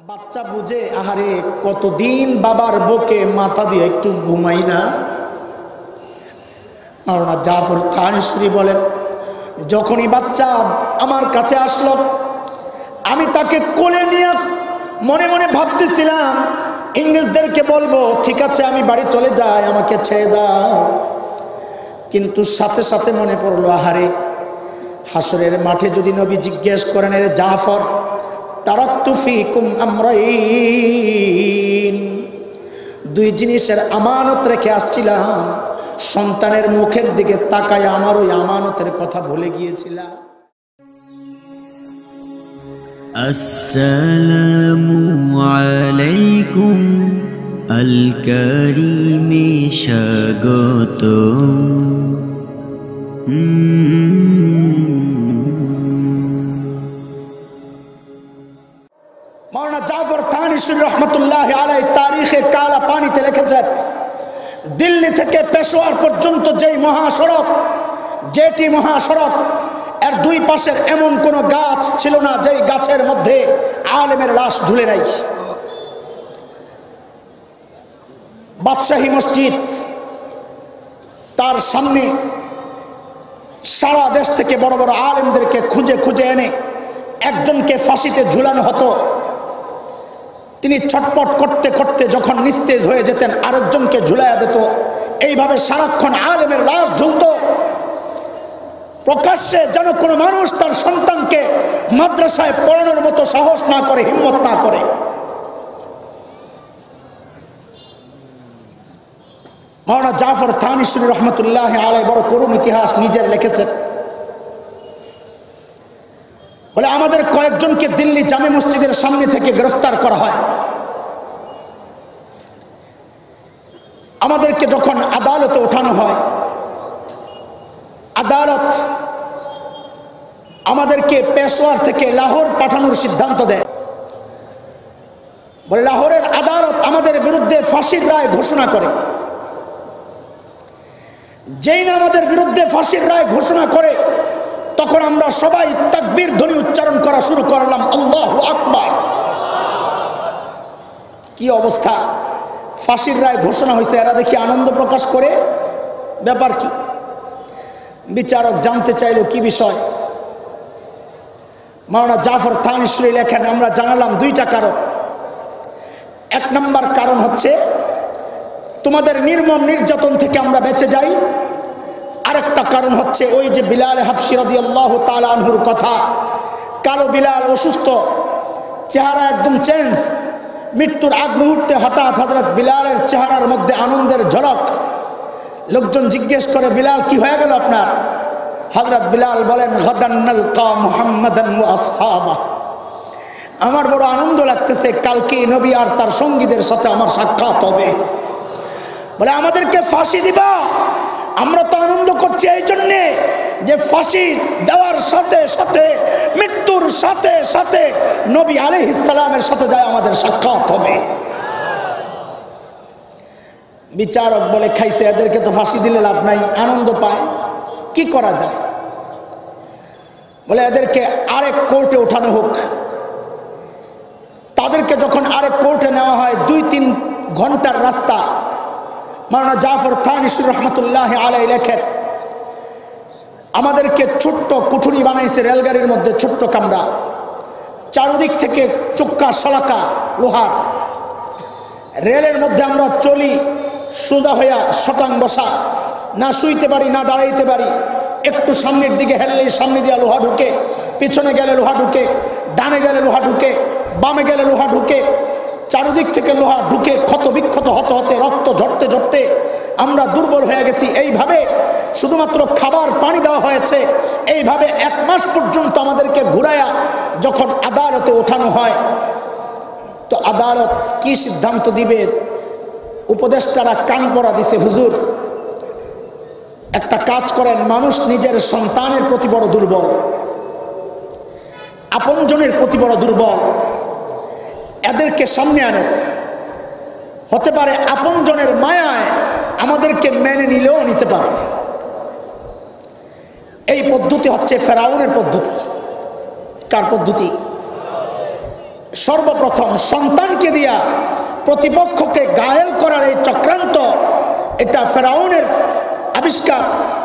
বাচ্চা বুঝে আহারে কতদিন বাবার বুকে মাথা দিয়ে একটু ঘুমাই না। মাওলানা জাফর থানসুরি বলেন, যখনই বাচ্চা আমার কাছে আসলো আমি তাকে কোলে নিয়ে মনে মনে ভাবতেছিলাম ইংরেজদেরকে বলবো ঠিক আছে আমি বাড়ি চলে যাই, আমাকে ছেড়ে দাও। কিন্তু সাথে সাথে মনে পড়লো আহারে হাসরের মাঠে যদি নবী জিজ্ঞেস করেন রে জাফর তারাকতু ফিকুম আমরাইন, দুই জিনিসের আমানত রেখে আসছিলাম, সন্তানের মুখের দিকে তাকায় আমার ওই আমানতের কথা ভুলে গিয়েছিলাম। আসসালামু আলাইকুম আল কারীমে স্বাগতম। মাওলানা জাফর থানসুরি রহমতুল্লাহ আলাইহি তারিখে কালা পানিতে লিখেছেন, দিল্লি থেকে পেশোয়ার পর্যন্ত যেই মহাসড়ক, যেটি মহাসড়ক এর দুই পাশের এমন কোনো গাছ ছিল না যেই গাছের মধ্যে আলেমের লাশ ঝুলে নাই। বাদশাহী মসজিদ, তার সামনে সারা দেশ থেকে বড় বড় আলেমদেরকে খুঁজে খুঁজে এনে একজনকে ফাঁসিতে ঝুলানো হতো। তিনি ছটপট করতে করতে যখন নিস্তেজ হয়ে যেতেন আরেকজনকে ঝুলাইয়া দিত। এইভাবে সারাক্ষণ আলেমের লাশ ঝুলত। প্রকাশ্যে যেন কোনো মানুষ তার সন্তানকে মাদ্রাসায় পড়ানোর মতো সাহস না করে, হিম্মত না করে। মাওলানা জাফর থানসুরি রহমতুল্লাহ আলাইহি বড় করুণ ইতিহাস নিজের লিখেছেন। বলে আমাদের কয়েকজনকে দিল্লি জামে মসজিদের সামনে থেকে গ্রেফতার করা হয়। আমাদেরকে যখন আদালতে ওঠানো হয়, আদালত আমাদেরকে পেশোয়ার থেকে লাহোর পাঠানোর সিদ্ধান্ত দেয়। বলে লাহোরের আদালত আমাদের বিরুদ্ধে ফাঁসির রায় ঘোষণা করে। যেই না আমাদের বিরুদ্ধে ফাঁসির রায় ঘোষণা করে তখন আমরা সবাই তাকবীর ধ্বনি উচ্চারণ করা শুরু করলাম, আল্লাহু আকবার। কি অবস্থা! ফাঁসির রায় ঘোষণা হয়েছে, এরা দেখি আনন্দ প্রকাশ করে। ব্যাপার কি? বিচারক জানতে চাইল কি বিষয়। মাওলানা জাফর থানসুরি লেখেন, আমরা জানালাম দুইটা কারণ। এক নম্বর কারণ হচ্ছে তোমাদের নির্মম নির্যাতন থেকে আমরা বেঁচে যাই। আরেকটা কারণ হচ্ছে ওই যে বিলাল হাবশী রাদিয়াল্লাহু তাআলা আনহুর কথা, কালো বিলাল অসুস্থ, চেহারা একদম চেঞ্জ। মৃত্যুর আগ মুহূর্তে হঠাৎ হযরত বিলালের চেহারার মধ্যে আনন্দের ঝলক। লোকজন জিজ্ঞেস করে, বিলাল কি হয়ে গেল আপনার? হযরত বিলাল বলেন, গাদান নালকা মুহাম্মাদান ওয়া আসহাবা, আমার বড় আনন্দ লাগতেছে, কালকে নবী আর তার সঙ্গীদের সাথে আমার সাক্ষাৎ হবে। বলে আমাদেরকে ফাঁসি দিবা? আমরা তো আনন্দ করছি এই জন্যে যে ফাঁসি দেওয়ার সাথে সাথে, মৃত্যুর সাথে সাথে নবী আলাইহিস সালামের সাথে যায় আমাদের সাক্ষাৎ হবে। বিচারক বলে, খাইছে, এদেরকে তো ফাঁসি দিলে লাভ নাই, আনন্দ পায়, কি করা যায়? বলে এদেরকে আরেক কোর্টে ওঠানো হোক। তাদেরকে যখন আরেক কোর্টে নেওয়া হয়, 2-3 ঘন্টার রাস্তা। মাওলানা জাফর থানসুরি রহমতুল্লাহ আলাইহি লেখেন, আমাদেরকে ছোট্ট কুঠুরি বানাইছে রেলগাড়ির মধ্যে, ছোট্ট কামরা, চারদিক থেকে চুক্কা শলাকা লোহার। রেলের মধ্যে আমরা চলি সোজা হইয়া শটাং বসা, না শুইতে পারি না দাঁড়াইতে পারি। একটু সামনের দিকে হেললেই সামনে দিয়া লোহা ঢুকে, পিছনে গেলে লোহা ঢুকে, ডানে গেলে লোহা ঢুকে, বামে গেলে লোহা ঢুকে। চারদিক থেকে লোহা ঢুকে ক্ষত বিক্ষত হতে হতে, রক্ত ঝরতে ঝরতে আমরা দুর্বল হয়ে গেছি। এইভাবে শুধুমাত্র খাবার পানি দেওয়া হয়েছে। এইভাবে 1 মাস পর্যন্ত আমাদেরকে ঘুরায়া যখন আদালতে ওঠানো হয়, তো আদালত কি সিদ্ধান্ত দিবে? উপদেষ্টারা কান পড়া দিছে, হুজুর একটা কাজ করেন, মানুষ নিজের সন্তানের প্রতি বড় দুর্বল, আপনজনের প্রতি বড় দুর্বল, এদেরকে সামনে আনেন। হতে পারে আপনজনের মায়ায় আমাদেরকে মেনে নিলেও নিতে পারবে। এই পদ্ধতি হচ্ছে ফেরাউনের পদ্ধতি। কার পদ্ধতি? সর্বপ্রথম সন্তানকে দিয়া প্রতিপক্ষকে ঘায়েল করার এই চক্রান্ত, এটা ফেরাউনের আবিষ্কার।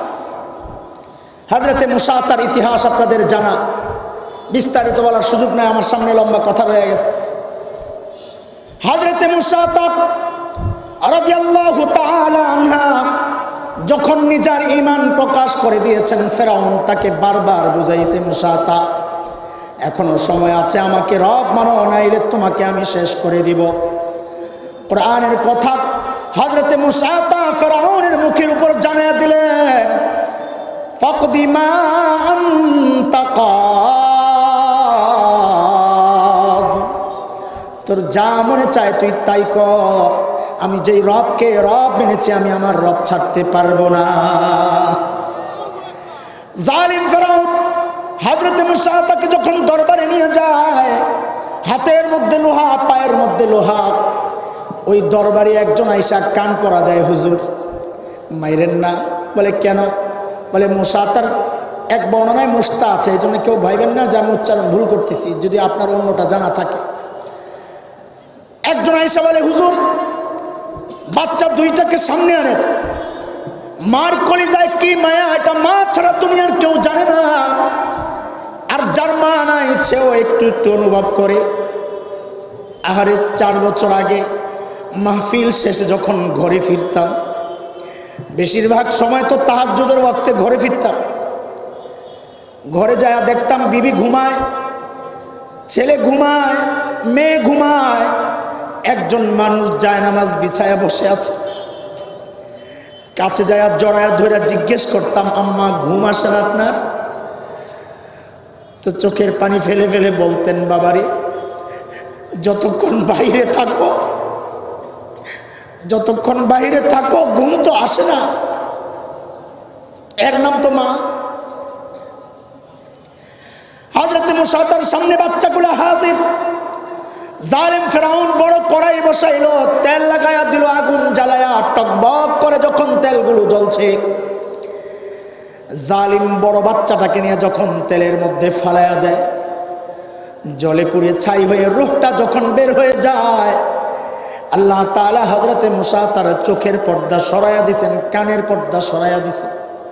হযরতে মুসা তার ইতিহাস আপনাদের জানা, বিস্তারিত বলার সুযোগ নাই, আমার সামনে লম্বা কথা রয়ে গেছে। হযরতে মুসা রাদিয়াল্লাহু তাআলা আনহা যখন নিজের ঈমান প্রকাশ করে দিয়েছেন, ফেরাউন তাকে বারবার বুঝাইছে, মুসা এখনো সময় আছে, আমাকে রব মানো, নাইলে তোমাকে আমি শেষ করে দিব। কোরআনের কথা হযরতে মুসা ফেরাউনের মুখের উপর জানিয়ে দিলেন, ফাকদি মা আনতা কাদ, তোর যা মনে চায় তুই তাই কর, আমি যেই রবকে রব মেনেছি আমি আমার রব ছাড়তে পারবো না। জালিম ফেরাউন হযরতে মুসা তাকে যখন দরবারে নিয়ে যায়, হাতের মধ্যে লোহা, পায়ের মধ্যে লোহা, ওই দরবারে একজন আইসা কান পরা দেয়, হুজুর মাইরেন না। বলে কেন? বলে মুসা তার এক বর্ণনায় মুস্তা আছে, এই জন্য কেউ ভাইবেন না যে আমি উচ্চারণ ভুল করতেছি, যদি আপনার অন্যটা জানা থাকে। একজন আইসা বলে, হুজুর বাচ্চা দুইটাকে সামনে আনেন, মার কলিজায় কি মায়া, এটা মা ছাড়া দুনিয়ার কেউ জানে না, আর যার মা নাই সেও একটু একটু অনুভব করে। আহারে 4 বছর আগে মাহফিল শেষে যখন ঘরে ফিরতাম, বেশিরভাগ সময় তো তাহাজ্জুদের ওয়াক্তে ঘরে ফিরতাম, ঘরে যায় দেখতাম বিবি ঘুমায়, ছেলে ঘুমায়, মেয়ে ঘুমায়, একজন মানুষ জায়নামাজ বিছায়া বসে আছে। কাছে যায় জড়ায়া ধরে জিজ্ঞেস করতাম, আম্মা ঘুম আসে না আপনার? তো চোখের পানি ফেলে ফেলে বলতেন, বাবারে যতক্ষণ বাইরে থাকো, যতক্ষণ বাইরে থাকো ঘুম তো আসে না, এর নাম তো মা। হযরতে মুসা তার সামনে বাচ্চাগুলো হাজির। জালিম ফেরাউন বড় কড়াই বসাইলো, তেল লাগায়া দিল, আগুন জ্বালায়া টকবক করে যখন তেলগুলো জ্বলছে, জালিম বড় বাচ্চাটাকে নিয়ে যখন তেলের মধ্যে ফালায়া দেয়, জলে পুড়ে ছাই হয়ে রূহটা যখন বের হয়ে যায়, আল্লাহ তাআলা হযরতে মুসা তার চোখের পর্দা সরাইয়া দিয়েছেন, কানের পর্দা সরাইয়া দিয়েছেন।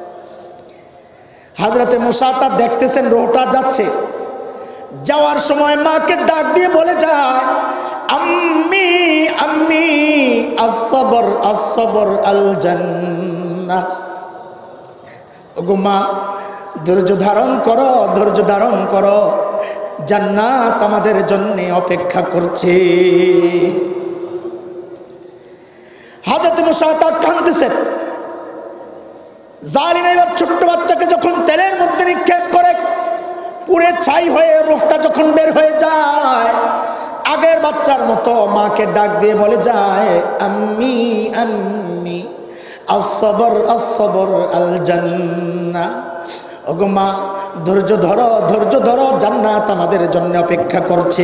হযরতে মুসা তা দেখতেছেন রূহটা যাচ্ছে, যাওয়ার সময় মাকে ডাক দিয়ে বলে যায়, আম্মি আম্মি আস-সবর আস-সবর আল জান্নাহ, ওগো মা ধৈর্য ধারণ করো, ধৈর্য ধারণ করো, জান্নাত আমাদের জন্য অপেক্ষা করছে। হযরত মুসা তা কাঁদতেছেন। জালিম এবার ছোট্ট বাচ্চাকে যখন তেলের মধ্যে নিক্ষেপ করে, পুড়ে ছাই হয়ে রূহটা যখন বের হয়ে যায়, আগের বাচ্চার মতো মাকে ডাক দিয়ে বলে যায়, আম্মি আম্মি আস-সবর আস-সবর আল জান্নাহ, ওগো মা ধৈর্য ধরো, ধৈর্য ধরো, জান্নাত আমাদের জন্য অপেক্ষা করছে।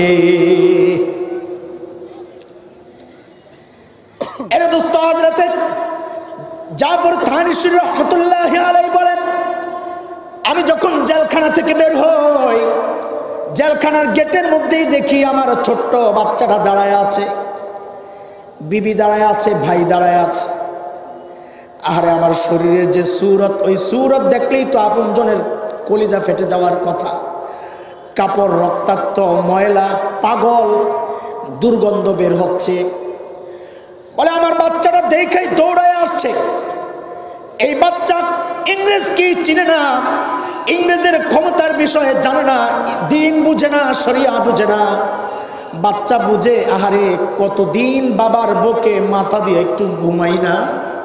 এরে দোস্ত, হযরতে জাফর থানসী রাহমাতুল্লাহি আলাইহি বলেন, আমি যখন জেলখানা থেকে বের হই, জেলখানার গেটের মধ্যেই দেখি আমার ছোট্ট বাচ্চাটা দাঁড়ায় আছে, বিবি দাঁড়ায় আছে, ভাই দাঁড়ায় আছে। আরে আমার শরীরের যে সুরত, ওই সুরত দেখলেই তো আপনজনের কলিজা ফেটে যাওয়ার কথা। কাপড় রক্তাক্ত, ময়লা, পাগল, দুর্গন্ধ বের হচ্ছে। বলে আমার বাচ্চাটা দেখেই দৌড়ায় আসছে। এই বাচ্চা ইংরেজ কি চিনে না, ইংরেজের ক্ষমতার বিষয়ে জানে না, দিন বুঝে না, শরিয়া বুঝে না। বাচ্চা বুঝে, আহারে কতদিন বাবার বুকে মাথা দিয়ে একটু ঘুমাই না।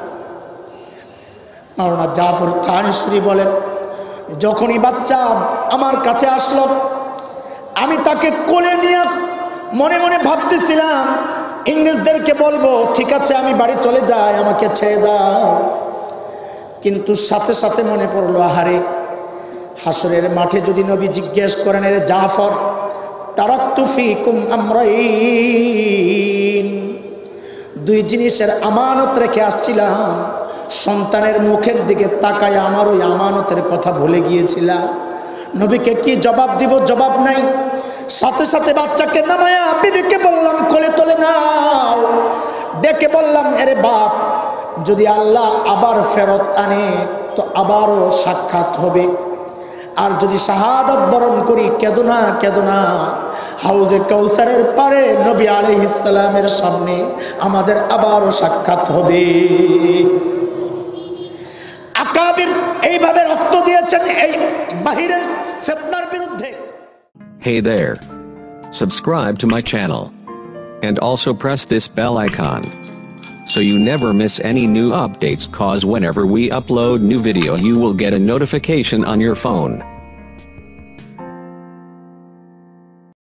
মাওলানা জাফর থানসী বলেন, যখনই বাচ্চা আমার কাছে আসলো, আমি তাকে কোলে নিয়ে মনে মনে ভাবতেছিলাম, ইংরেজদেরকে বলবো ঠিক আছে আমি বাড়ি চলে যাই, আমাকে ছেড়ে দাও। কিন্তু সাথে সাথে মনে পড়লো, আহারে হাসরের মাঠে যদি নবী জিজ্ঞেস করেন, এর জাফর তারাকতু ফিকুম আমরাইন, 2 জিনিসের আমানত রেখে আসছিলাম, সন্তানের মুখের দিকে তাকায় আমার ওই আমানতের কথা ভুলে গিয়েছিলাম। নবীকে কি জবাব দিব? জবাব নাই। সাথে সাথে বাচ্চাকে নামায়া বিবিকে বললাম কোলে তোলে নাও। ডেকে বললাম, এরে বাপ, যদি আল্লাহ আবার ফেরত আনে তো আবারও সাক্ষাৎ হবে, আর যদি শাহাদাত বরণ করি কেঁদো না, কেঁদো না, হাউজে কাউসারের পারে নবী আলাইহিস সালামের সামনে আমাদের আবারও সাক্ষাৎ হবে। আকাবির এইভাবে রক্ত দিয়েছেন এই বাহিরের ফিতনার বিরুদ্ধে। Hey there. Subscribe to my channel. And also press this bell icon, so you never miss any new updates, cause whenever we upload new video you will get a notification on your phone.